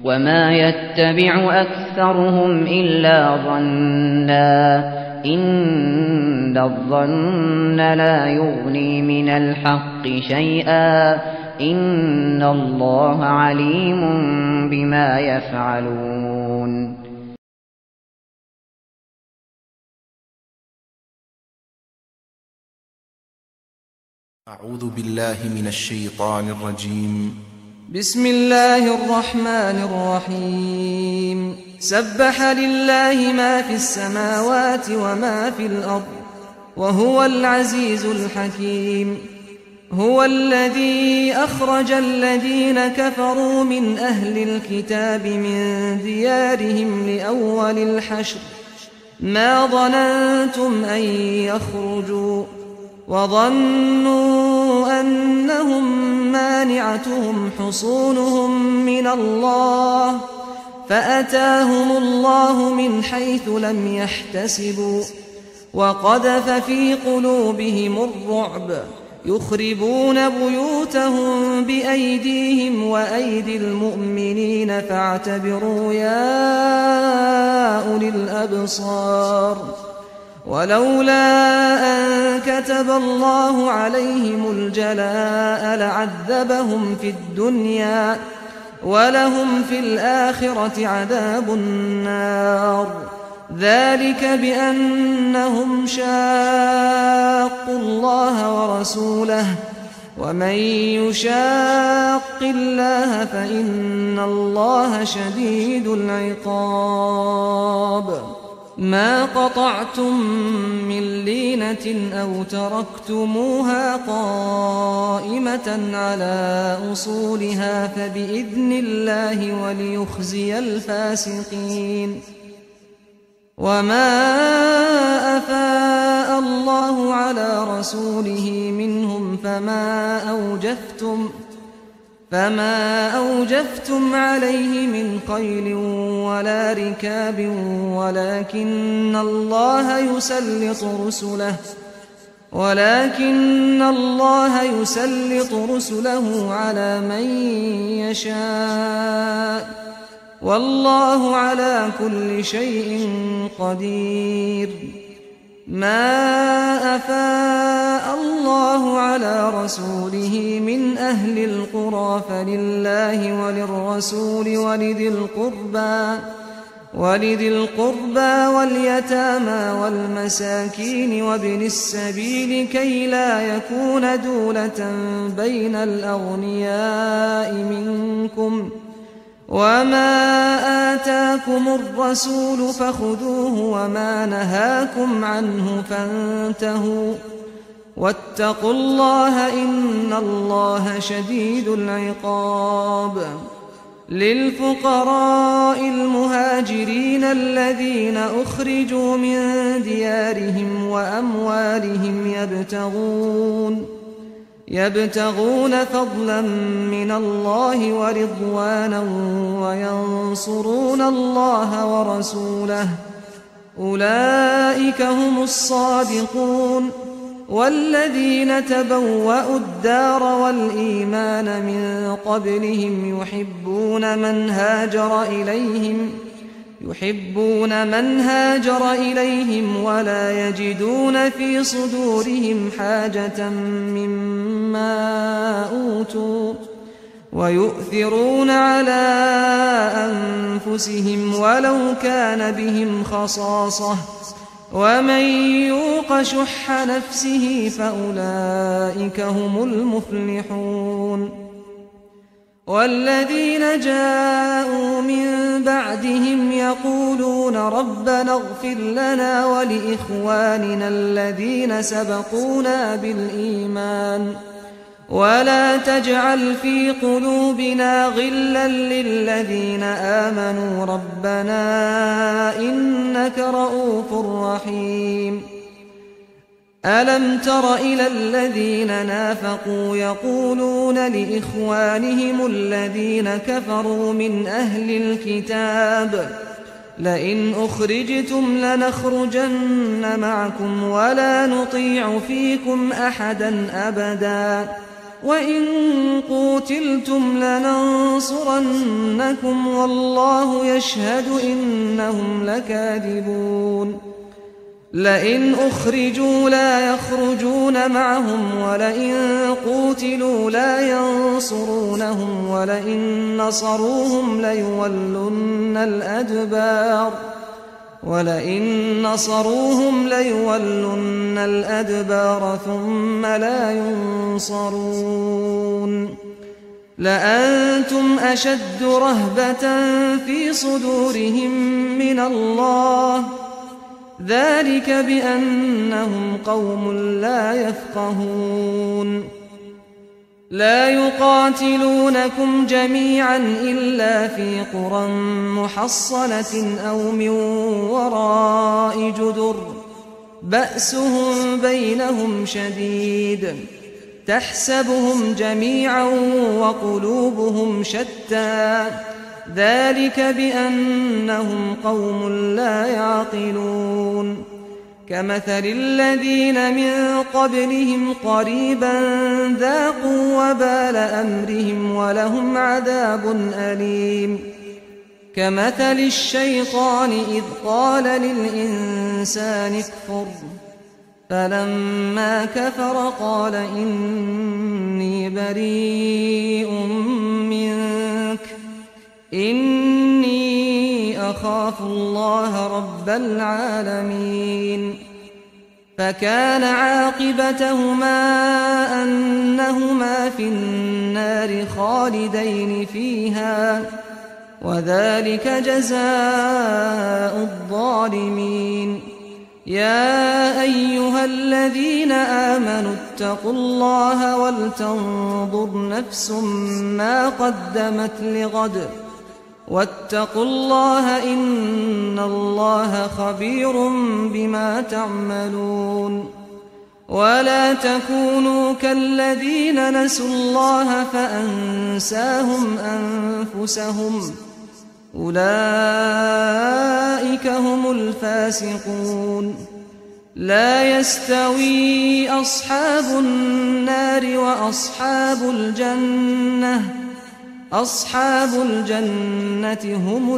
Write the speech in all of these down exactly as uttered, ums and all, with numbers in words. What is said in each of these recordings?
وما يتبع أكثرهم إلا ظنا إن الظن لا يغني من الحق شيئا إن الله عليم بما يفعلون. أعوذ بالله من الشيطان الرجيم. بسم الله الرحمن الرحيم. سبح لله ما في السماوات وما في الأرض وهو العزيز الحكيم. هو الذي أخرج الذين كفروا من أهل الكتاب من ديارهم لأول الحشر ما ظننتم أن يخرجوا وظنوا أنهم مانعتهم حصونهم من الله فأتاهم الله من حيث لم يحتسبوا وقذف في قلوبهم الرعب يخربون بيوتهم بأيديهم وأيدي المؤمنين فاعتبروا يا أولي الأبصار. ولولا أن كتب الله عليهم الجلاء لعذبهم في الدنيا ولهم في الآخرة عذاب النار ذلك بأنهم شاقوا الله ورسوله ومن يشاق الله فإن الله شديد العقاب. ما قطعتم من لينة أو تركتموها قائمة على أصولها فبإذن الله وليخزي الفاسقين. وما أفاء الله على رسوله منهم فما أوجفتم فما أوجفتم عليه من خيل ولا ركاب ولكن الله يسلط رسله ولكن الله يسلط رسله على من يشاء والله على كل شيء قدير. ما أفاء الله على رسوله من أهل القرى فلله وللرسول ولذي القربى ولذي القربى واليتامى والمساكين وابن السبيل كي لا يكون دولة بين الأغنياء منكم وما آتاكم الرسول فخذوه وما نهاكم عنه فانتهوا واتقوا الله إن الله شديد العقاب. للفقراء المهاجرين الذين أخرجوا من ديارهم وأموالهم يبتغون يبتغون فضلا من الله ورضوانا وينصرون الله ورسوله أولئك هم الصادقون. والذين تبوأوا الدار والإيمان من قبلهم يحبون من هاجر إليهم يحبون من هاجر إليهم ولا يجدون في صدورهم حاجة مما أوتوا ويؤثرون على أنفسهم ولو كان بهم خصاصة ومن يوق شح نفسه فأولئك هم المفلحون. والذين جاءوا من بعدهم يقولون ربنا اغفر لنا ولإخواننا الذين سبقونا بالإيمان ولا تجعل في قلوبنا غلا للذين آمنوا ربنا إنك رؤوف رحيم. ألم تر إلى الذين نافقوا يقولون لإخوانهم الذين كفروا من أهل الكتاب لئن أخرجتم لنخرجن معكم ولا نطيع فيكم أحدا أبدا وإن قوتلتم لننصرنكم والله يشهد إنهم لكاذبون لئن أخرجوا لا يخرجون معهم ولئن قوتلوا لا ينصرونهم ولئن نصروهم ليولن الأدبار ولئن نصروهم ليولن الأدبار ثم لا ينصرون لأنتم أشد رهبة في صدورهم من الله ذلك بأنهم قوم لا يفقهون لا يقاتلونكم جميعا إلا في قرى محصنة أو من وراء جدر بأسهم بينهم شديد تحسبهم جميعا وقلوبهم شتى ذلك بأنهم قوم لا يعقلون كمثل الذين من قبلهم قريبا ذاقوا وبال أمرهم ولهم عذاب أليم كمثل الشيطان إذ قال للإنسان اكفر فلما كفر قال إني بريء منك إني أخاف الله رب العالمين فكان عاقبتهما أنهما في النار خالدين فيها وذلك جزاء الظالمين يا أيها الذين آمنوا اتقوا الله ولتنظر نفس ما قدمت لغد واتقوا الله إن الله خبير بما تعملون ولا تكونوا كالذين نسوا الله فأنساهم أنفسهم أولئك هم الفاسقون لا يستوي أصحاب النار وأصحاب الجنة أصحاب الجنة هم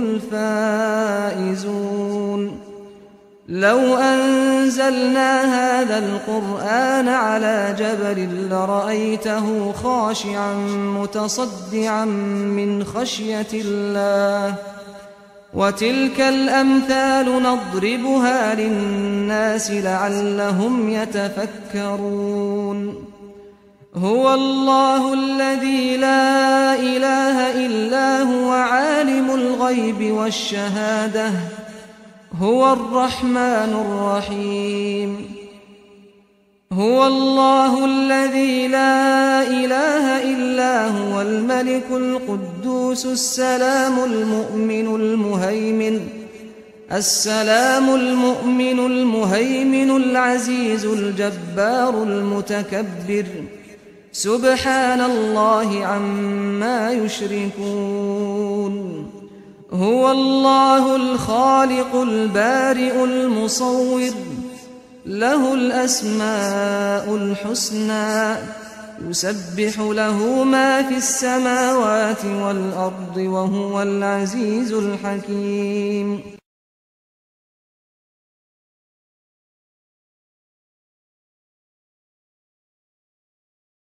الفائزون لو أنزلنا هذا القرآن على جبل لرأيته خاشعا متصدعا من خشية الله وتلك الأمثال نضربها للناس لعلهم يتفكرون هو الله الذي لا إله إلا هو عالم الغيب والشهادة هو الرحمن الرحيم هو الله الذي لا إله إلا هو الملك القدوس السلام المؤمن المهيمن السلام المؤمن المهيمن العزيز الجبار المتكبر سبحان الله عما يشركون هو الله الخالق البارئ المصور له الأسماء الحسنى يسبح له ما في السماوات والأرض وهو العزيز الحكيم